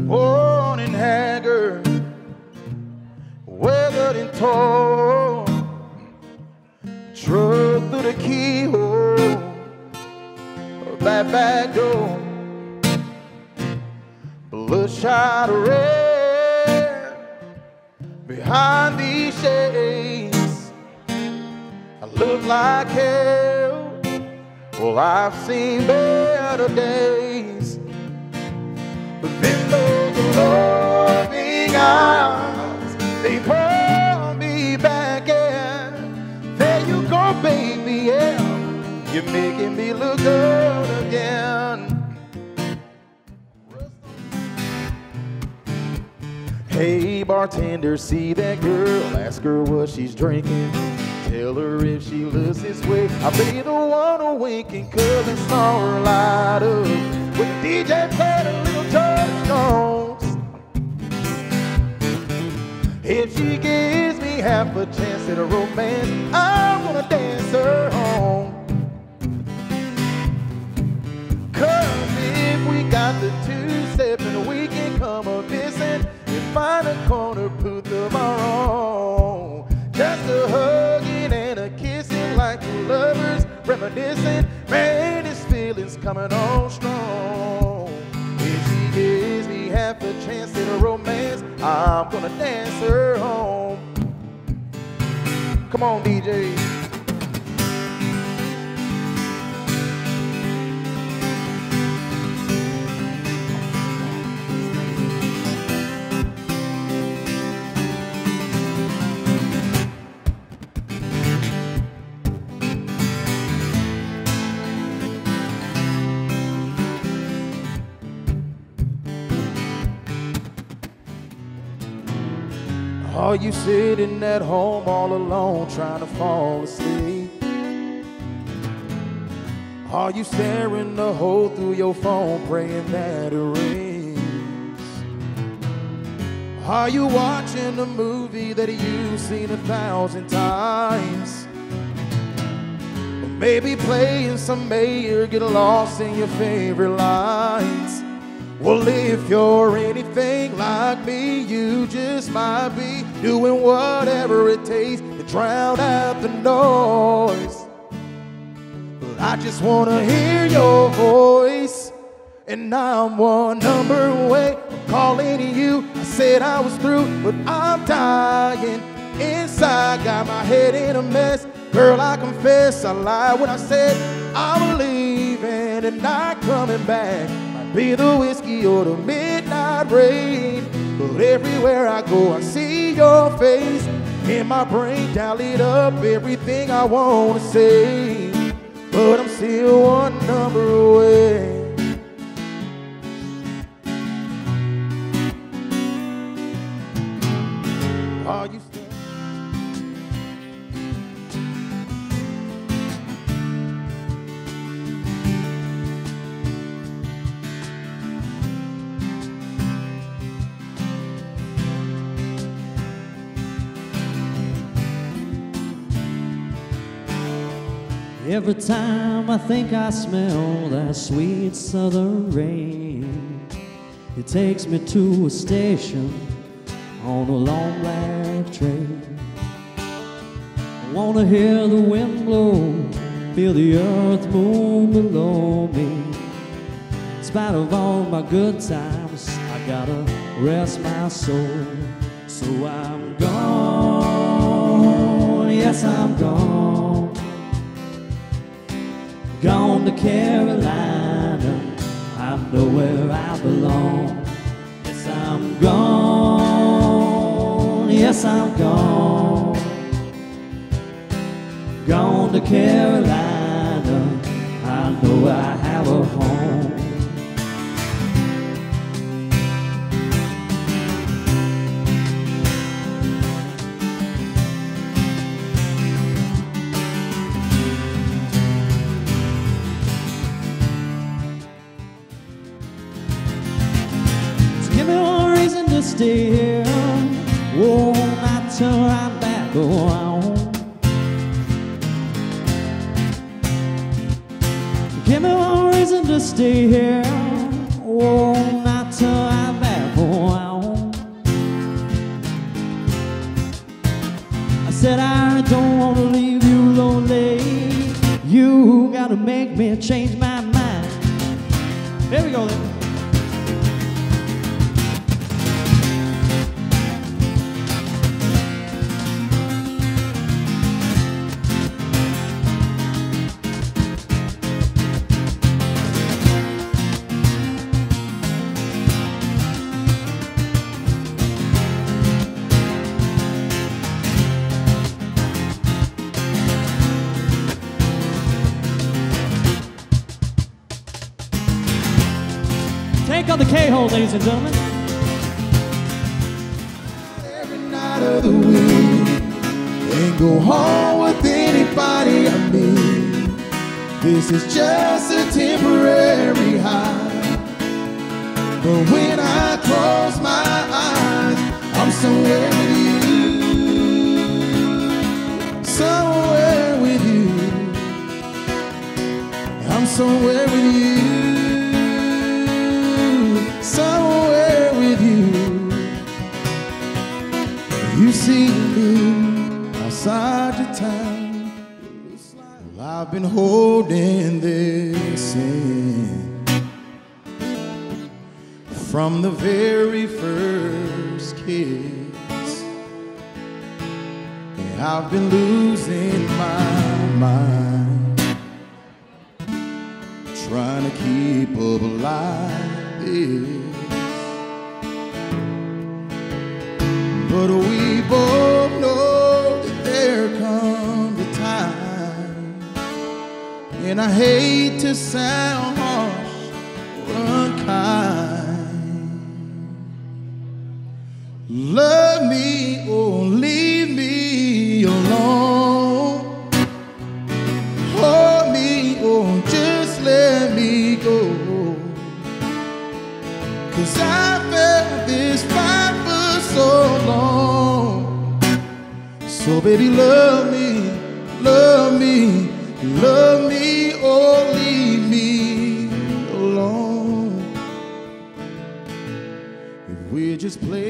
worn and haggard, weathered and torn, drug through the keyhole of that back door, bloodshot red behind these shades. I look like hell. Well, I've seen better days, but then those loving eyes, they pull me back in. There you go, baby, yeah, you're making me look good again. Hey, bartender, see that girl? Ask her what she's drinking. Tell her if she looks this way, I'll be the one who winking, 'cause I saw her light up when DJ played a little touchstones. If she gives me half a chance at a romance, I'm gonna dance her home. 'Cause if we got the two-step and we can come a missing and find a corner booth of our own, just a hugging and a kissing like two lovers reminiscing. Man, this feeling's coming on strong. If she gives me half a chance at a romance, I'm gonna dance her home. Come on, DJ. Are you sitting at home all alone trying to fall asleep? Are you staring the hole through your phone praying that it rings? Are you watching a movie that you've seen 1,000 times? Or maybe playing some mayor, get lost in your favorite lines? Well, if you're anything like me, you just might be doing whatever it takes to drown out the noise. But I just wanna hear your voice, and I'm one number away from calling you. I said I was through, but I'm dying inside, got my head in a mess. Girl, I confess I lied when I said I'm leaving and not coming back. Be the whiskey or the midnight rain, but everywhere I go I see your face. In my brain tallied up everything I want to say, but I'm still one number away. Are you still? Every time I think I smell that sweet southern rain, it takes me to a station on a long black train. I wanna hear the wind blow, feel the earth move below me. In spite of all my good times, I gotta rest my soul. So I'm gone, yes I'm gone. Gone to Carolina, I know where I belong. Yes, I'm gone, yes, I'm gone. Gone to Carolina, I know I have a home. Stay here, won't not turn right back around. Give me one reason to stay here, won't not turn right back around. said I don't want to leave you lonely. You gotta make me change my mind. Here we go then. Tank on the K-hole, ladies and gentlemen. Every night of the week, and go home with anybody I meet. This is just a temporary high, but when I close my eyes, I'm somewhere with you. Somewhere with you. I'm somewhere with you. Somewhere with you. You see me outside the town. Well, I've been holding this in from the very first kiss. Yeah, I've been losing my mind, trying to keep up like this. But we both know that there comes a time, and I hate to sound harsh or unkind. Love me or leave me alone. Hold me or just let me go. 'Cause I felt this fight for so long. So baby, love me, love me, love me, or leave me alone. If we just play